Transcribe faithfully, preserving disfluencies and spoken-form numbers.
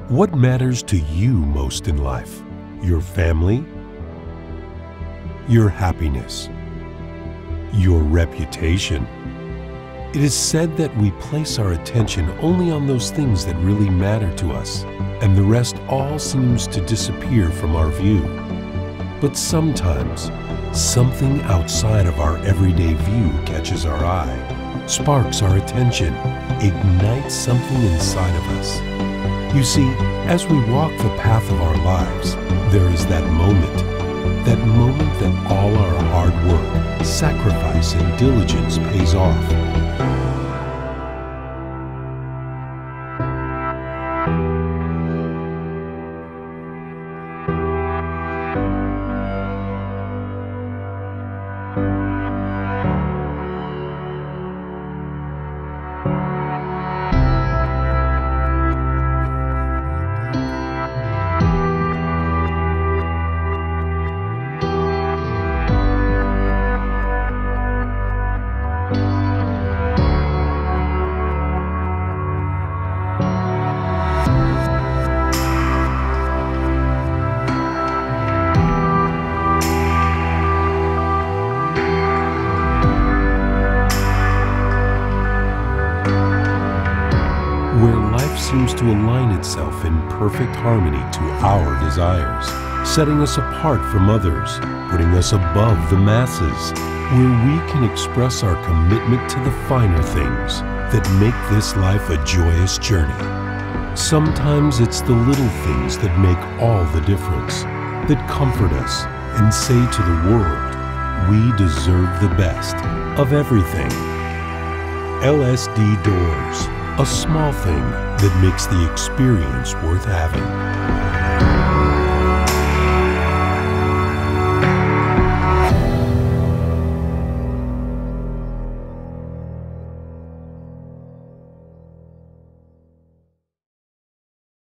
What matters to you most in life? Your family? Your happiness? Your reputation? It is said that we place our attention only on those things that really matter to us, and the rest all seems to disappear from our view. But sometimes, something outside of our everyday view catches our eye, sparks our attention, ignites something inside of us. You see, as we walk the path of our lives, there is that moment, that moment that all our hard work, sacrifice, and diligence pays off. Where life seems to align itself in perfect harmony to our desires, setting us apart from others, putting us above the masses, where we can express our commitment to the finer things that make this life a joyous journey. Sometimes it's the little things that make all the difference, that comfort us and say to the world, we deserve the best of everything. L S D Doors. A small thing that makes the experience worth having.